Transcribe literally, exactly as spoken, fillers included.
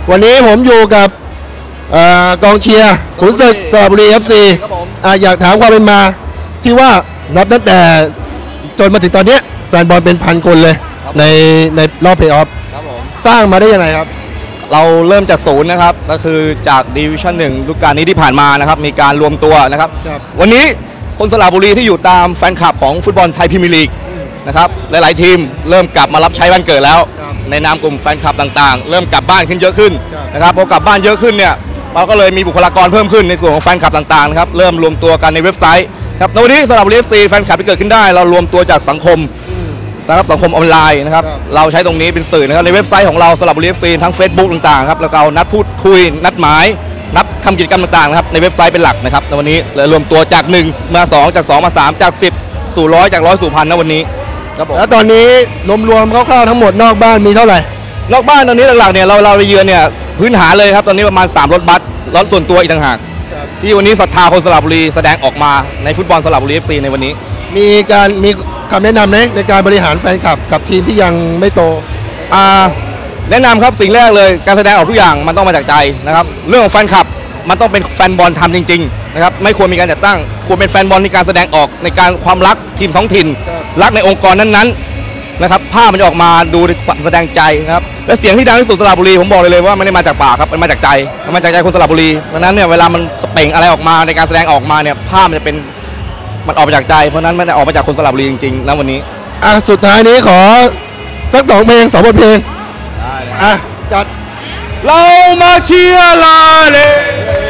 วันนี้ผมอยู่กับกองเชียร์ขุนศึกสระบุรี เอฟ ซี อยากถามความเป็นมาที่ว่านับตั้งแต่จนมาถึงตอนนี้แฟนบอลเป็นพันคนเลยในในรอบเพลย์ออฟสร้างมาได้ยังไงครับเราเริ่มจากศูนย์นะครับก็คือจากดิวิชั่นหนึ่งฤดูกาลนี้ที่ผ่านมานะครับมีการรวมตัวนะครับวันนี้คนสระบุรีที่อยู่ตามแฟนคลับของฟุตบอลไทยพรีเมียร์ลีกนะครับหลายๆทีมเริ่มกลับมารับใช้บ้านเกิดแล้วในนามกลุ่มแฟนคลับต่างๆเริ่มกลับบ้านขึ้นเยอะขึ้นนะครับพอกลับบ้านเยอะขึ้นเนี่ยเราก็เลยมีบุคลากรเพิ่มขึ้นในกลุ่มของแฟนคลับต่างๆนะครับเริ่มรวมตัวกันในเว็บไซต์ครับในวันนี้สระบุรี เอฟ ซี แฟนคลับที่เกิดขึ้นได้เรารวมตัวจากสังคมสำหรับสังคมออนไลน์นะครับเราใช้ตรงนี้เป็นสื่อนะครับในเว็บไซต์ของเราสระบุรี เอฟ ซี ทั้ง Facebook ต่างๆครับแล้วก็นัดพูดคุยนัดหมายนัดทำกิจกรรมต่างๆนะครับในเว็บไซต์เป็นหลักนะครับในวันนี้เลยรวมตัวจากหนึ่งมาสองจากสองมาสามจากสิบสู่ร้อยจากร้อยสู่พันนะวันนี้ครับผมแล้วตอนนี้รวมๆคร่าวๆทั้งหมดนอกบ้านมีเท่าไหร่นอกบ้านตอนนี้หลักๆเนี่ยเราเราไปเยือนเนี่ยพื้นฐานเลยครับตอนนี้ประมาณสามรถบัสรถส่วนตัวอีกต่างหากที่วันนี้ศรัทธาคนสระบุรีแสดงออกมาในฟุตบอลสระบุรี เอฟ ซี ในวันนี้มีการมีคำแนะนำไหมในการบริหารแฟนคลับกับทีมที่ยังไม่โตอ่าแนะนำครับสิ่งแรกเลยการแสดงออกทุกอย่างมันต้องมาจากใจนะครับเรื่องของแฟนคลับมันต้องเป็นแฟนบอลทำจริงๆนะครับไม่ควรมีการจัดตั้งควรเป็นแฟนบอลในการแสดงออกในการความรักทีมท้องถิ่นรักในองค์กรนั้นๆนะครับภาพมันจะออกมาดูแสดงใจนะครับและเสียงที่ดังที่สุดสระบุรีผมบอกเลยเลยว่าไม่ได้มาจากปากครับมันมาจากใจมันมาจากใจคนสระบุรีเพราะนั้นเนี่ยเวลามันสเปล่งอะไรออกมาในการแสดงออกมาเนี่ยภาพมันจะเป็นมันออกมาจากใจเพราะนั้นมันจะออกมาจากคนสระบุรีจริงๆนะวันนี้อ่ะสุดท้ายนี้ขอสักสองเพลงสองบทเพลงอ่ะจัดเรามาเชียร์ลาเลย